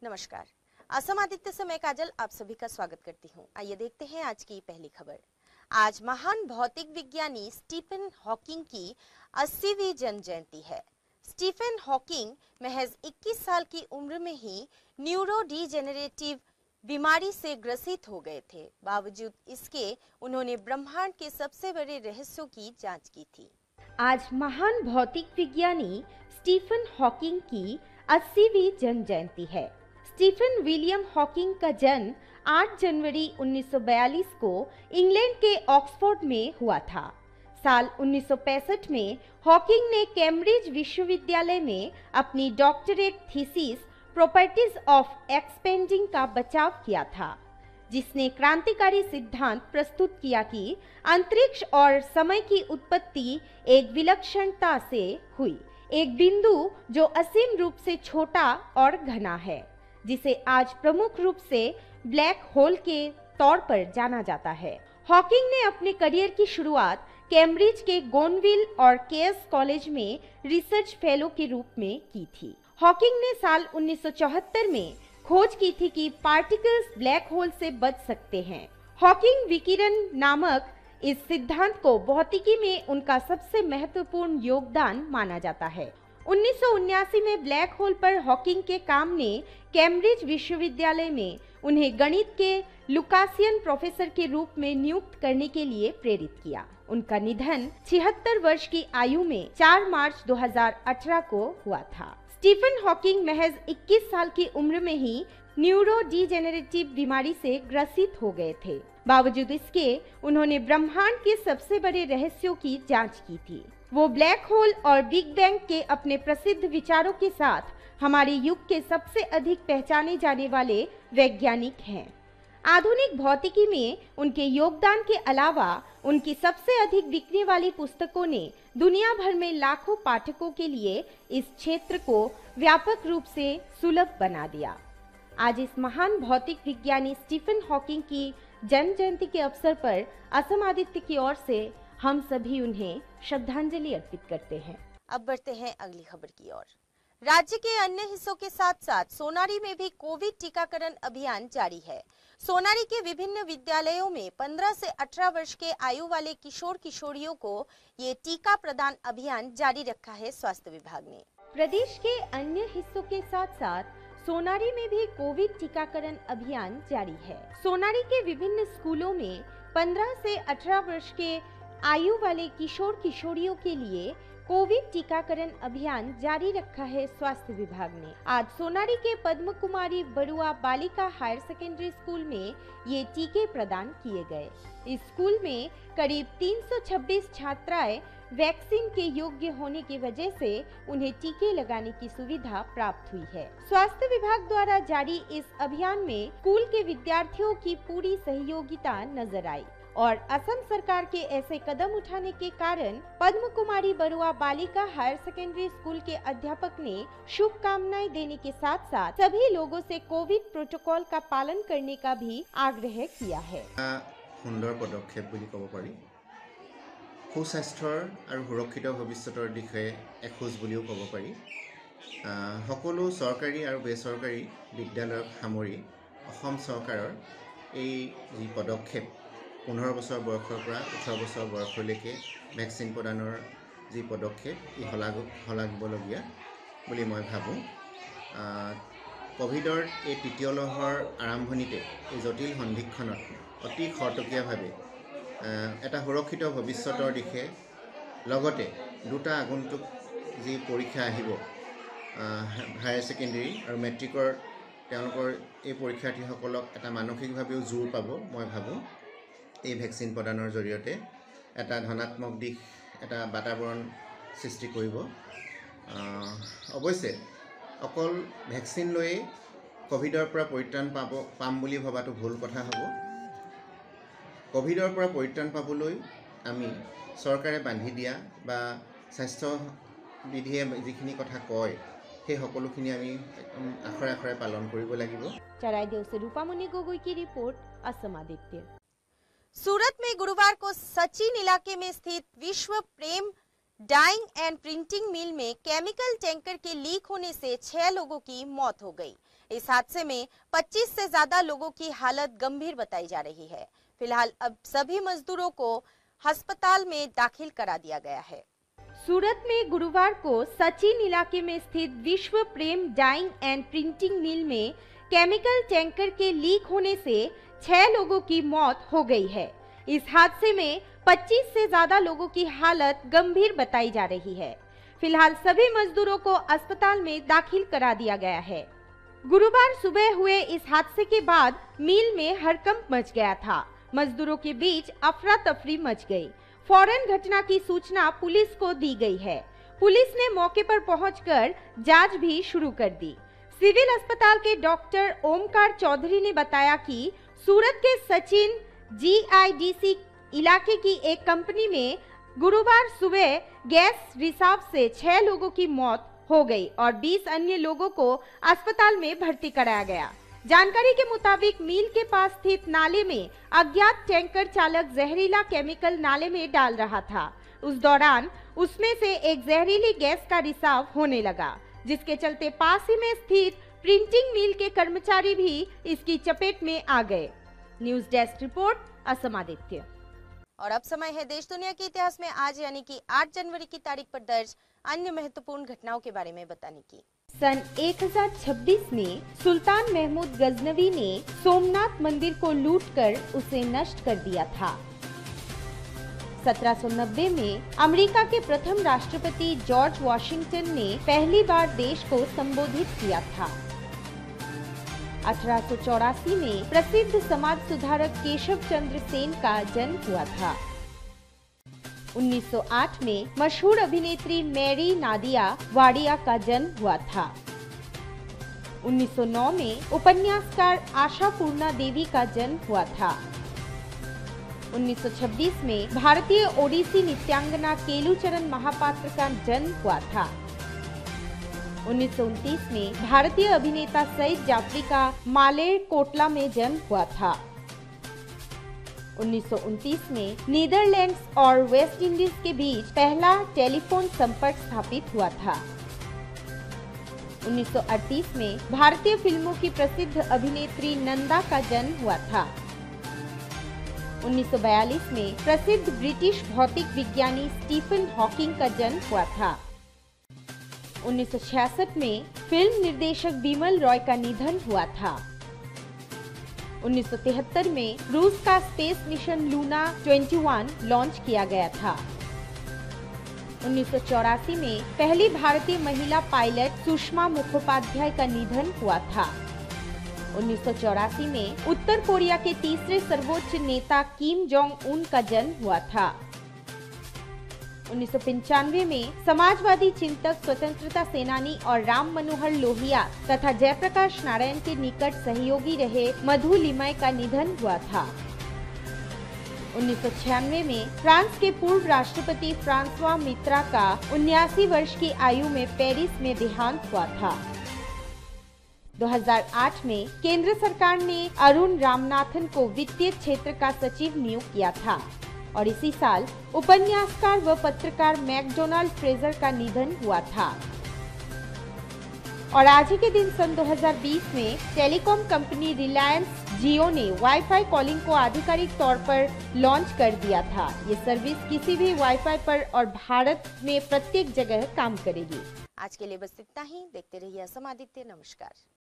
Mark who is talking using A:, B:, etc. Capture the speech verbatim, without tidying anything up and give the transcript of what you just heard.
A: नमस्कार, असम आदित्य से मैं काजल आप सभी का स्वागत करती हूँ। आइए देखते हैं आज की पहली खबर। आज महान भौतिक विज्ञानी स्टीफन हॉकिंग की अस्सीवीं जन्म जयंती है। स्टीफन हॉकिंग महज इक्कीस साल की उम्र में ही न्यूरो डिजेनरेटिव बीमारी से ग्रसित हो गए थे। बावजूद इसके उन्होंने ब्रह्मांड के सबसे बड़े रहस्यों की जांच की थी।
B: आज महान भौतिक विज्ञानी स्टीफन हॉकिंग की अस्सीवीं जन्म जयंती है। स्टीफन विलियम हॉकिंग का जन्म आठ जनवरी उन्नीस सौ बयालीस को इंग्लैंड के ऑक्सफोर्ड में हुआ था। साल उन्नीस सौ पैंसठ में हॉकिंग ने कैम्ब्रिज विश्वविद्यालय में अपनी doctorate thesis properties of expanding का बचाव किया था, जिसने क्रांतिकारी सिद्धांत प्रस्तुत किया कि अंतरिक्ष और समय की उत्पत्ति एक विलक्षणता से हुई, एक बिंदु जो असीम रूप से छोटा और घना है, जिसे आज प्रमुख रूप से ब्लैक होल के तौर पर जाना जाता है। हॉकिंग ने अपने करियर की शुरुआत कैम्ब्रिज के गोनविल और केएस कॉलेज में रिसर्च फेलो के रूप में की थी। हॉकिंग ने साल उन्नीस सौ चौहत्तर में खोज की थी कि पार्टिकल्स ब्लैक होल से बच सकते हैं। हॉकिंग विकिरण नामक इस सिद्धांत को भौतिकी में उनका सबसे महत्वपूर्ण योगदान माना जाता है। उन्नीस सौ उन्यासी में ब्लैक होल पर हॉकिंग के काम ने कैम्ब्रिज विश्वविद्यालय में उन्हें गणित के लुकासियन प्रोफेसर के रूप में नियुक्त करने के लिए प्रेरित किया। उनका निधन छिहत्तर वर्ष की आयु में चार मार्च दो हज़ार अठारह को हुआ था। स्टीफन हॉकिंग महज इक्कीस साल की उम्र में ही न्यूरो डिजेनरेटिव बीमारी से ग्रसित हो गए थे। बावजूद इसके उन्होंने ब्रह्मांड के सबसे बड़े रहस्यों की जांच की थी। वो ब्लैक होल और बिग बैंग के अपने प्रसिद्ध विचारों के साथ हमारे युग के सबसे अधिक पहचाने जाने वाले वैज्ञानिक हैं। आधुनिक भौतिकी में उनके योगदान के अलावा उनकी सबसे अधिक बिकने वाली पुस्तकों ने दुनिया भर में लाखों पाठकों के लिए इस क्षेत्र को व्यापक रूप से सुलभ बना दिया। आज इस महान भौतिक विज्ञानी स्टीफन हॉकिंग की जन्म जयंती के अवसर पर असम आदित्य की ओर से हम सभी उन्हें श्रद्धांजलि अर्पित करते हैं।
A: अब बढ़ते हैं अगली खबर की ओर। राज्य के अन्य हिस्सों के साथ साथ सोनारी में भी कोविड टीकाकरण अभियान जारी है। सोनारी के विभिन्न विद्यालयों में पंद्रह से अठारह वर्ष के आयु वाले किशोर किशोरियों को ये टीका प्रदान अभियान जारी रखा है स्वास्थ्य विभाग ने।
B: प्रदेश के अन्य हिस्सों के साथ साथ सोनारी में भी कोविड टीकाकरण अभियान जारी है। सोनारी के विभिन्न स्कूलों में पंद्रह से अठारह वर्ष के आयु वाले किशोर किशोरियों के लिए कोविड टीकाकरण अभियान जारी रखा है स्वास्थ्य विभाग ने। आज सोनारी के पद्म कुमारी बरुआ बालिका हायर सेकेंडरी स्कूल में ये टीके प्रदान किए गए। इस स्कूल में करीब तीन सौ छब्बीस छात्राएं वैक्सीन के योग्य होने की वजह से उन्हें टीके लगाने की सुविधा प्राप्त हुई है। स्वास्थ्य विभाग द्वारा जारी इस अभियान में स्कूल के विद्यार्थियों की पूरी सहयोगिता नजर आई और असम सरकार के ऐसे कदम उठाने के कारण पद्म कुमारी बरुआ बालिका हायर सेकेंडरी स्कूल के अध्यापक ने शुभकामनाएं देने के साथ साथ सभी लोगों से कोविड प्रोटोकॉल का पालन करने का भी आग्रह किया है।
C: सुंदर पदक्षेप বুলি ক'ব পাৰি। সুস্বাস্থ্যৰ আৰু সুৰক্ষিত ভৱিষ্যতৰ দিশে এখোজ বুলিও ক'ব পাৰি। সকলো চৰকাৰী আৰু বেচৰকাৰী বিদ্যালয়ক সামৰি অসম চৰকাৰৰ এই যি পদক্ষেপ পোন্ধৰ বছৰ বয়সৰ পৰা ওঠৰ বছৰ বয়সলৈকে ভেকচিন প্ৰদানৰ যি পদক্ষেপ ই হলাগ হলাগবলগীয়া বুলি মই ভাবোঁ। কোভিডৰ এই তৃতীয় লহৰ আৰম্ভণিতে এই জটিল সন্ধিক্ষণত অতি খৰতকীয়াভাৱে এটা সুৰক্ষিত ভৱিষ্যতৰ দিশে লগতে দুটা আগন্তুক যি পৰীক্ষা আহিব হায়াৰ ছেকেণ্ডেৰী আৰু মেট্ৰিকৰ তেওঁলোকৰ এই পৰীক্ষাৰ্থীসকলক এটা মানসিকভাৱেও জোৰ পাব। মই ভাবোঁ এই ভেকচিন প্ৰদানৰ জৰিয়তে এটা ধনাত্মক দিশ এটা বাতাবৰণ সৃষ্টি কৰিব। অৱশ্যে অকল ভেকচিন লৈয়ে কোভিডৰ পৰা পৰিত্ৰাণ পাব পাম বুলি ভবাটো ভুল কথা হ'ব। কোভিডৰ পৰা পৰিত্ৰাণ পাবলৈ আমি চৰকাৰে বান্ধি দিয়া বা স্বাস্থ্য বিধিয়ে যিখিনি কথা কয় সেই সকলোখিনি আমি আখৰে আখৰে পালন কৰিব লাগিব।
B: चराइदेव से रूपामणि गोगोई की रिपोर्ट, असम आदित्य।
A: सूरत में गुरुवार को सचिन इलाके में स्थित Vishwa Prem dyeing and printing mill में केमिकल टैंकर के लीक होने से छह लोगों की मौत हो गई। इस हादसे में पच्चीस से ज्यादा लोगों की हालत गंभीर बताई जा रही है। फिलहाल अब सभी मजदूरों को अस्पताल में दाखिल करा दिया गया है।
B: सूरत में गुरुवार को सचिन इलाके में स्थित Vishwa Prem dyeing and printing mill में केमिकल टैंकर के लीक होने से छह लोगों की मौत हो गई है। इस हादसे में पच्चीस से ज्यादा लोगों की हालत गंभीर बताई जा रही है। फिलहाल सभी मजदूरों को अस्पताल में दाखिल करा दिया गया है। गुरुवार सुबह हुए इस हादसे के बाद मिल में हड़कंप मच गया था। मजदूरों के बीच अफरा तफरी मच गई। फौरन घटना की सूचना पुलिस को दी गई है। पुलिस ने मौके पर पहुंचकर जांच भी शुरू कर दी। सिविल अस्पताल के डॉक्टर ओमकार चौधरी ने बताया कि सूरत के Sachin ji I D C इलाके की एक कंपनी में गुरुवार सुबह गैस रिसाव से छह लोगों की मौत हो गई और बीस अन्य लोगों को अस्पताल में भर्ती कराया गया। जानकारी के मुताबिक मिल के पास स्थित नाले में अज्ञात टैंकर चालक जहरीला केमिकल नाले में डाल रहा था। उस दौरान उसमें से एक जहरीली गैस का रिसाव होने लगा, जिसके चलते पास ही में स्थित प्रिंटिंग मिल के कर्मचारी भी इसकी चपेट में आ गए। News desk report, Assam Aditya.
A: और अब समय है देश दुनिया के इतिहास में आज यानी कि आठ जनवरी की तारीख पर दर्ज अन्य महत्वपूर्ण घटनाओं के बारे में बताने की।
B: सन एक हज़ार छब्बीस में सुल्तान महमूद गजनवी ने सोमनाथ मंदिर को लूटकर उसे नष्ट कर दिया था। सत्रह सौ नब्बे में अमेरिका के प्रथम राष्ट्रपति जॉर्ज वॉशिंगटन ने पहली बार देश को संबोधित किया था। अठारह सौ चौरासी में प्रसिद्ध समाज सुधारक केशव चंद्र सेन का जन्म हुआ था। उन्नीस सौ आठ में मशहूर अभिनेत्री मैरी नादिया वाडिया का जन्म हुआ था। उन्नीस सौ नौ में उपन्यासकार आशा पूर्णा देवी का जन्म हुआ था। उन्नीस सौ छब्बीस में भारतीय ओडिसी नृत्यांगना केलुचरण महापात्र का जन्म हुआ था। उन्नीस सौ उनतीस में भारतीय अभिनेता सईद जाफरी का मालेर कोटला में जन्म हुआ था। उन्नीस सौ उनतीस में नीदरलैंड्स और वेस्ट इंडीज के बीच पहला टेलीफोन संपर्क स्थापित हुआ था। उन्नीस सौ अड़तीस में भारतीय फिल्मों की प्रसिद्ध अभिनेत्री नंदा का जन्म हुआ था। उन्नीस सौ बयालीस में प्रसिद्ध ब्रिटिश भौतिक विज्ञानी स्टीफन हॉकिंग का जन्म हुआ था। उन्नीस सौ छियासठ में फिल्म निर्देशक बिमल रॉय का निधन हुआ था। उन्नीस सौ तिहत्तर में रूस का स्पेस मिशन लूना इक्कीस लॉन्च किया गया था। उन्नीस सौ चौरासी में पहली भारतीय महिला पायलट सुषमा मुखोपाध्याय का निधन हुआ था। उन्नीस सौ चौरासी में उत्तर कोरिया के तीसरे सर्वोच्च नेता किम जोंग उन का जन्म हुआ था। उन्नीस सौ पंचानवे में समाजवादी चिंतक, स्वतंत्रता सेनानी और राम मनोहर लोहिया तथा जयप्रकाश नारायण के निकट सहयोगी रहे मधु लिमय का निधन हुआ था। उन्नीस सौ छियानवे में फ्रांस के पूर्व राष्ट्रपति फ्रांसवा मित्रा का उन्यासी वर्ष की आयु में पेरिस में देहांत हुआ था। दो हज़ार आठ में केंद्र सरकार ने अरुण रामनाथन को वित्तीय क्षेत्र का सचिव नियुक्त किया था और इसी साल उपन्यासकार व पत्रकार मैकडोनाल्ड फ्रेजर का निधन हुआ था। और आज ही के दिन सन दो हज़ार बीस में टेलीकॉम कंपनी रिलायंस जियो ने वाईफाई कॉलिंग को आधिकारिक तौर पर लॉन्च कर दिया था। ये सर्विस किसी भी वाईफाई पर और भारत में प्रत्येक जगह काम करेगी।
A: आज के लिए बस इतना ही। देखते रहिए असम आदित्य। नमस्कार।